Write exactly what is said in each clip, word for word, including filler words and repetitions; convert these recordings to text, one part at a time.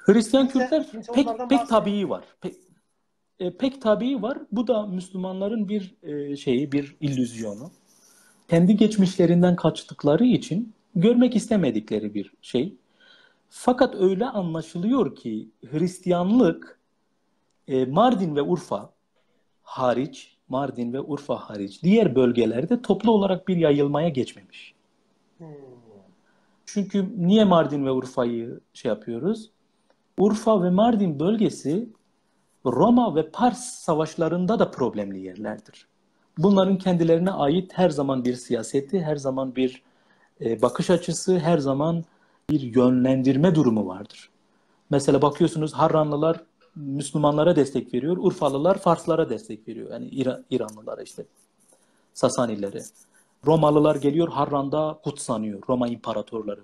Hristiyan Kimse, Kürtler kimse pek onlardan pek bahsetmiyor. tabii var. Pek, e, pek tabii var. Bu da Müslümanların bir e, şeyi, bir illüzyonu. Kendi geçmişlerinden kaçtıkları için görmek istemedikleri bir şey. Fakat öyle anlaşılıyor ki Hristiyanlık e, Mardin ve Urfa hariç, Mardin ve Urfa hariç diğer bölgelerde toplu olarak bir yayılmaya geçmemiş. Hmm. Çünkü niye Mardin ve Urfa'yı şey yapıyoruz? Urfa ve Mardin bölgesi Roma ve Pars savaşlarında da problemli yerlerdir. Bunların kendilerine ait her zaman bir siyaseti, her zaman bir e, bakış açısı, her zaman bir yönlendirme durumu vardır. Mesela bakıyorsunuz Harranlılar Müslümanlara destek veriyor, Urfalılar Farslara destek veriyor. Yani İran, İranlılara işte, Sasanilere. Romalılar geliyor Harran'da kutsanıyor, Roma imparatorları.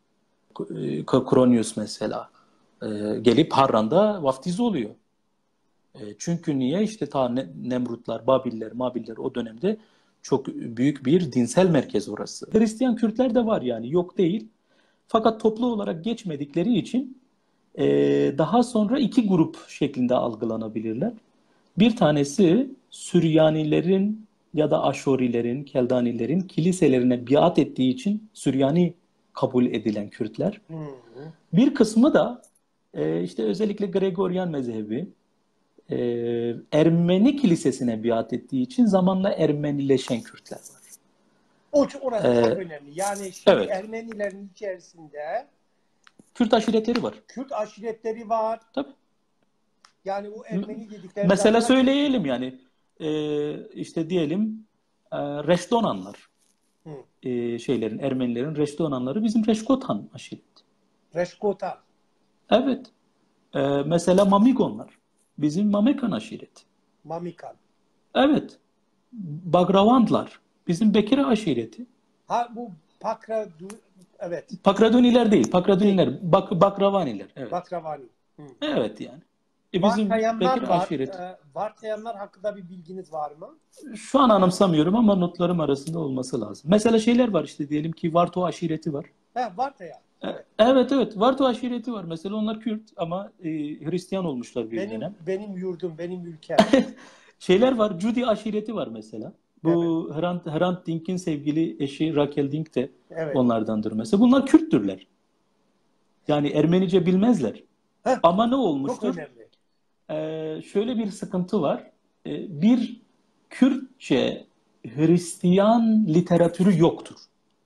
Kronius mesela e, gelip Harran'da vaftiz oluyor. E, çünkü niye? İşte ta Nemrutlar, Babiller, Mabiller o dönemde çok büyük bir dinsel merkez orası. Hristiyan Kürtler de var yani yok değil. Fakat toplu olarak geçmedikleri için e, daha sonra iki grup şeklinde algılanabilirler. Bir tanesi Süryanilerin ya da Aşorilerin, Keldanilerin kiliselerine biat ettiği için Süryani kabul edilen Kürtler. Hmm. Bir kısmı da e, işte özellikle Gregorian mezhebi e, Ermeni kilisesine biat ettiği için zamanla Ermenileşen Kürtler var. O, orası E, çok önemli. Yani şimdi evet. Ermenilerin içerisinde Kürt aşiretleri var. Kürt aşiretleri var. Tabii. Yani o Ermeni dedikleri Mesela zaten söyleyelim yani e, işte diyelim e, Reştonanlar e, şeylerin Ermenilerin Reştonanları bizim Reşkotan aşireti. Reşkotan. Evet. E, mesela Mamigonlar bizim Mamekan aşireti. Mamikan. Evet. Bagravandlar bizim Bekir aşireti. Ha bu Pakra evet. Pakradoniler değil. Pakradoniler. Bak, Bakravaniler. Evet. Bakravani. Hı. Evet yani. E bizim Vartayanlar Bekir var. aşireti. Ee, vartayanlar hakkında bir bilginiz var mı? Şu an anımsamıyorum ama notlarım arasında olması lazım. Mesela şeyler var işte diyelim ki Varto aşireti var. He, Vartayan. Evet. Evet evet. Varto aşireti var. Mesela onlar Kürt ama e, Hristiyan olmuşlar bir Benim dönem. benim yurdum, benim ülkem. Şeyler var. Judi aşireti var mesela. Bu Evet. Hrant, Hrant Dink'in sevgili eşi Raquel Dink de Evet. onlardandır mesela. Bunlar Kürttürler. Yani Ermenice bilmezler. Heh, Ama ne çok olmuştur? önemli. Ee, şöyle bir sıkıntı var. Ee, bir Kürtçe Hristiyan literatürü yoktur.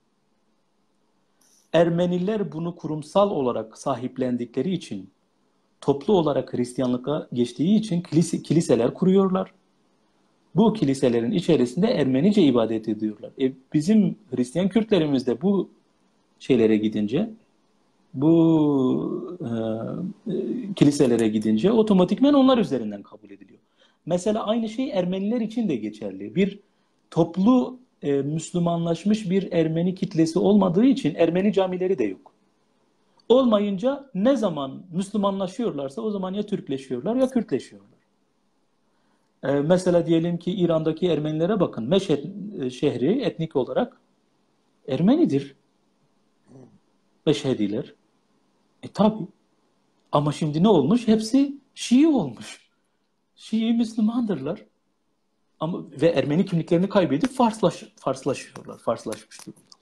Ermeniler bunu kurumsal olarak sahiplendikleri için, toplu olarak Hristiyanlığa geçtiği için kilise, kiliseler kuruyorlar. Bu kiliselerin içerisinde Ermenice ibadet ediyorlar. E, bizim Hristiyan Kürtlerimiz de bu şeylere gidince, bu e, e, kiliselere gidince otomatikmen onlar üzerinden kabul ediliyor. Mesela aynı şey Ermeniler için de geçerli. Bir toplu e, Müslümanlaşmış bir Ermeni kitlesi olmadığı için Ermeni camileri de yok. Olmayınca ne zaman Müslümanlaşıyorlarsa o zaman ya Türkleşiyorlar ya Kürtleşiyorlar. E, mesela diyelim ki İran'daki Ermenilere bakın. Meşhed e, şehri etnik olarak Ermenidir. Meşhediler. E tabi. Ama şimdi ne olmuş? Hepsi Şii olmuş. Şii Müslümandırlar. Ama ve Ermeni kimliklerini kaybedip Farslaş, Farslaşıyorlar. Farslaşmış durumda.